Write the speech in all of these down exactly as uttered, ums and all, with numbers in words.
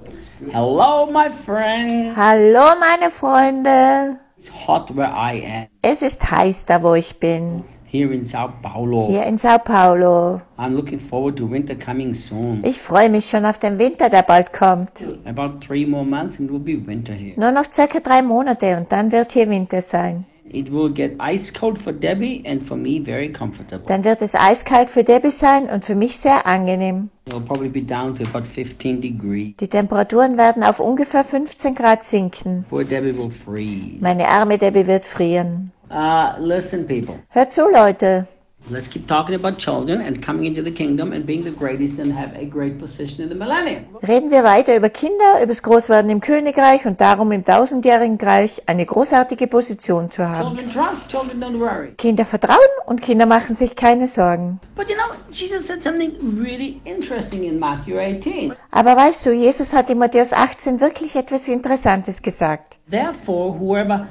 Hello, my friend. Hallo meine Freunde. It's hot where I am. Es ist heiß da, wo ich bin. Here in Sao Paulo. Hier in Sao Paulo. I'm looking forward to winter coming soon. Ich freue mich schon auf den Winter, der bald kommt. About three more months and it will be winter here. Nur noch circa drei Monate und dann wird hier Winter sein. It will get ice cold for Debbie and for me very comfortable. Dann wird es eiskalt für Debbie sein und für mich sehr angenehm. It'll probably be down to about fifteen degrees. Die Temperaturen werden auf ungefähr fünfzehn Grad sinken. Poor Debbie will freeze. Meine arme Debbie wird frieren. Uh, listen, people. Hört zu, Leute. Let's keep talking about children and coming into the kingdom and being the greatest and have a great position in the millennium. Reden wir weiter über Kinder, über das Großwerden im Königreich und darum im tausendjährigen Reich eine großartige Position zu haben. Children trust, children don't worry. Kinder vertrauen und Kinder machen sich keine Sorgen. But you know, Jesus said something really interesting in Matthew eighteen. Aber weißt du, Jesus hat in Matthäus achtzehn wirklich etwas Interessantes gesagt. Therefore, whoever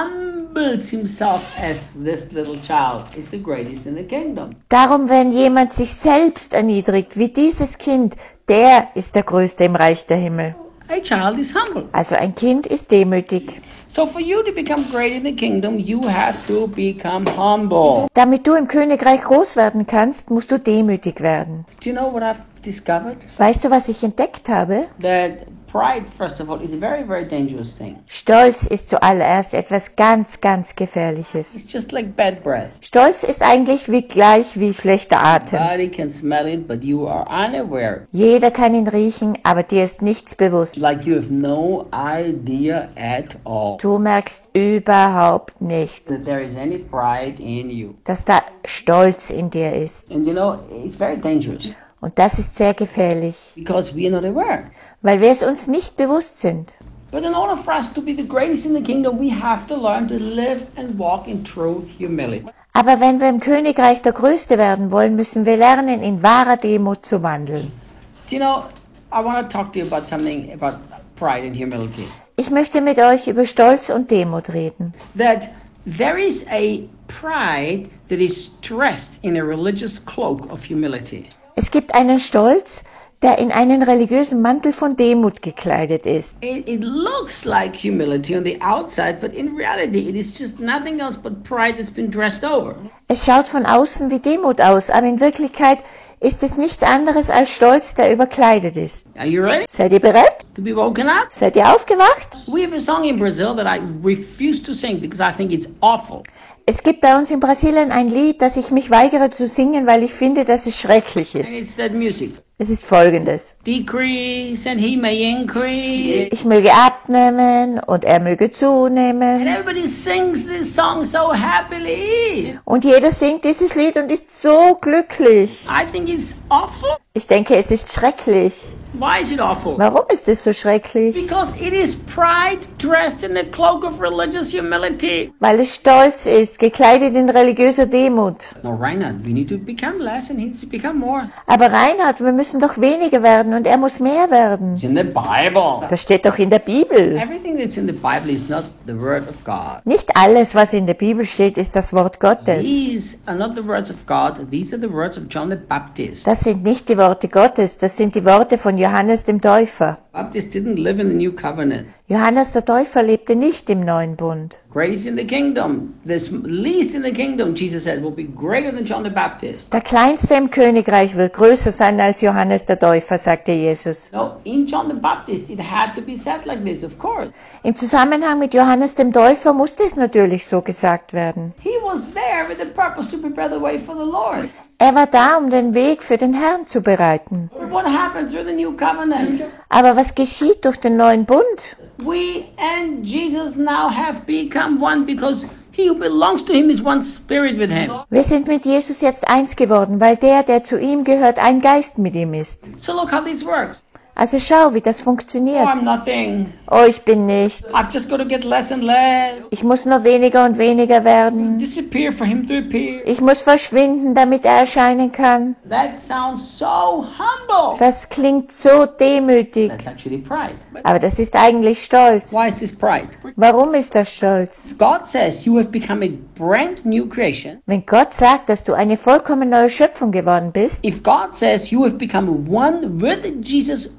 humbles himself as this little child is the greatest in the kingdom. Darum, wenn jemand sich selbst erniedrigt, wie dieses Kind, der ist der Größte im Reich der Himmel. A child is humble. Also ein Kind ist demütig. So for you to become great in the kingdom, you have to become humble. Damit du im Königreich groß werden kannst, musst du demütig werden. Do you know what I've discovered? Weißt du, was ich entdeckt habe? That pride, first of all, is a very, very dangerous thing. Stolz ist zuallererst etwas ganz, ganz Gefährliches. It's just like bad breath. Stolz ist eigentlich wie gleich wie schlechter Atem. Body can smell it, but you are unaware. Jeder kann ihn riechen, aber dir ist nichts bewusst. Like you have no idea at all Du merkst überhaupt nicht, that there is any pride in you. dass da Stolz in dir ist. And you know, it's very dangerous Und das ist sehr gefährlich, because we are not aware. weil wir es uns nicht bewusst sind. But in order for us to be the greatest in the kingdom, we have to learn to live and walk in true humility. Aber wenn wir im Königreich der Größte werden wollen, müssen wir lernen, in wahrer Demut zu wandeln. Do you know, I want to talk to you about something about pride and humility. Ich möchte mit euch über Stolz und Demut reden. That there is a pride that is dressed in a religious cloak of humility. Es gibt einen Stolz, der in einen religiösen Mantel von Demut gekleidet ist. It, it looks like humility on the outside, but in reality it is just nothing else but pride that's been dressed over. Es schaut von außen wie Demut aus, aber in Wirklichkeit ist es nichts anderes als Stolz, der überkleidet ist. Are you ready Seid ihr bereit? to be woken up? Seid ihr aufgewacht? We have a song in Brazil that I refuse to sing because I think it's awful. Es gibt bei uns in Brasilien ein Lied, das ich mich weigere zu singen, weil ich finde, dass es schrecklich And ist. it's that music. Es ist folgendes. Decrease and he may increase. Ich möge abnehmen und er möge zunehmen. And everybody sings this song so happily. Und jeder singt dieses Lied und ist so glücklich. I think it's awful. Ich denke, es ist schrecklich. Why is it awful? Warum ist es so schrecklich? Because it is pride dressed in a cloak of religious humility. Weil es Stolz ist, gekleidet in religiöser Demut. No, Reinhard, we need to become less and he needs to become more. Aber Reinhard, wir müssen doch weniger werden und er muss mehr werden. It's in the Bible. Das steht doch in der Bibel. Everything that's in the Bible is not the word of God. Nicht alles, was in der Bibel steht, ist das Wort Gottes. These are not the words of God. These are the words of John the Baptist. Das sind nicht die Worte Gottes, das sind die Worte von Johannes dem Täufer. Baptist didn't live in the new covenant. Johannes der Täufer lebte nicht im neuen Bund. Greatest in the kingdom, this least in the kingdom, Jesus said, will be greater than John the Baptist. Der Kleinste im Königreich wird größer sein als Johannes der Täufer, sagte Jesus. No, in John the Baptist, it had to be said like this, of course. Im Zusammenhang mit Johannes dem Täufer musste es natürlich so gesagt werden. He was there with the purpose to prepare the way for the Lord. Er war da, um den Weg für den Herrn zu bereiten. But what happened through the new covenant? Aber was geschieht durch den neuen Bund? We and Jesus now have become one because he who belongs to him is one spirit with him. Wir sind mit Jesus jetzt eins geworden, weil der, der zu ihm gehört, ein Geist mit ihm ist. So look how this works. Also schau, wie das Oh, funktioniert. I'm nothing. Oh, ich bin nichts. I've just got to get less and less. Ich muss nur weniger und weniger werden. Disappear for him to appear. Ich muss verschwinden, damit er erscheinen kann. That sounds so humble. Das klingt so demütig. That's actually pride. But Aber das ist eigentlich Stolz. why is this pride? Warum ist das Stolz? God says you have become a brand new creation. Wenn Gott sagt, dass du eine vollkommen neue Schöpfung geworden bist, If God says you have become one with Jesus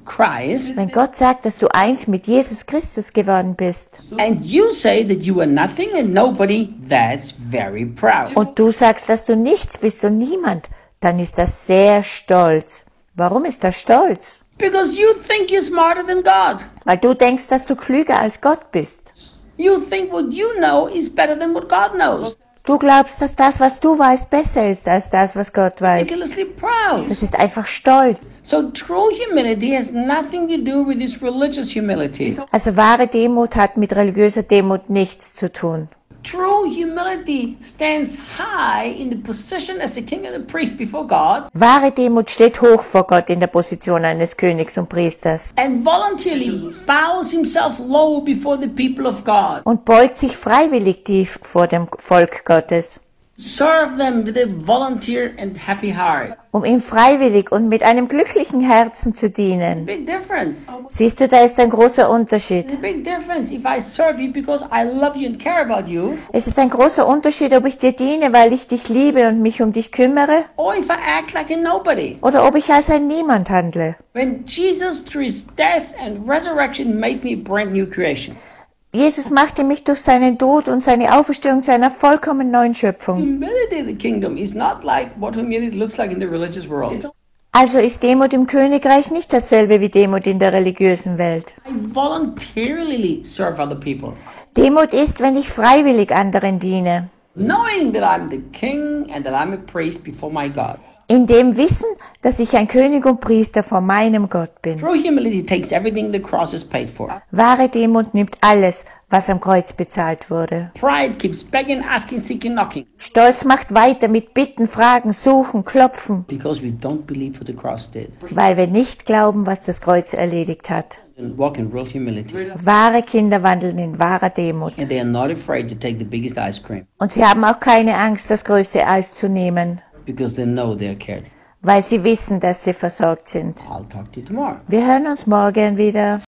Christ, Wenn Gott sagt, dass du eins mit Jesus Christus geworden bist and you say that you are nothing and nobody, that's very proud. und du sagst, dass du nichts bist und niemand, dann ist das sehr stolz. Warum ist das stolz? Because you think you're smarter than God. Weil du denkst, dass du klüger als Gott bist. You think what you know is better than what God knows. Du glaubst, dass das, was du weißt, besser ist als das, was Gott weiß. Ridiculously proud. Das ist einfach Stolz. So true humility has nothing to do with this religious humility. Also wahre Demut hat mit religiöser Demut nichts zu tun. True humility stands high in the position as a king and a priest before God Wahre Demut steht hoch vor Gott in der Position eines Königs und Priesters and voluntarily bows himself low before the people of God. und beugt sich freiwillig tief vor dem Volk Gottes, Serve them with a volunteer and happy heart. um ihm freiwillig und mit einem glücklichen Herzen zu dienen. Big difference. Siehst du, da ist ein großer Unterschied. It's a big difference if I serve you because I love you and care about you, Es ist ein großer Unterschied, ob ich dir diene, weil ich dich liebe und mich um dich kümmere, or if I act like a nobody. oder ob ich als ein Niemand handle. When Jesus, through his death and resurrection, made me a brand new creation. Jesus machte mich durch seinen Tod und seine Auferstehung zu einer vollkommen neuen Schöpfung. Humility in the kingdom is not like what humility looks like in the religious world. Also ist Demut im Königreich nicht dasselbe wie Demut in der religiösen Welt. I voluntarily serve other people, Demut ist, wenn ich freiwillig anderen diene, knowing that I'm the king and that I'm a priest before my God. in dem Wissen, dass ich ein König und Priester vor meinem Gott bin. True humility takes everything the cross has paid for. Wahre Demut nimmt alles, was am Kreuz bezahlt wurde. Pride keeps begging, asking, seeking, knocking, Stolz macht weiter mit Bitten, Fragen, Suchen, Klopfen, because we don't believe what the cross did. weil wir nicht glauben, was das Kreuz erledigt hat. And walk in real humility. Wahre Kinder wandeln in wahrer Demut. And they are not afraid to take the biggest ice cream Und sie haben auch keine Angst, das größte Eis zu nehmen, because they know they are cared for. weil sie wissen, dass sie versorgt sind. I'll talk to you tomorrow. Wir hören uns morgen wieder.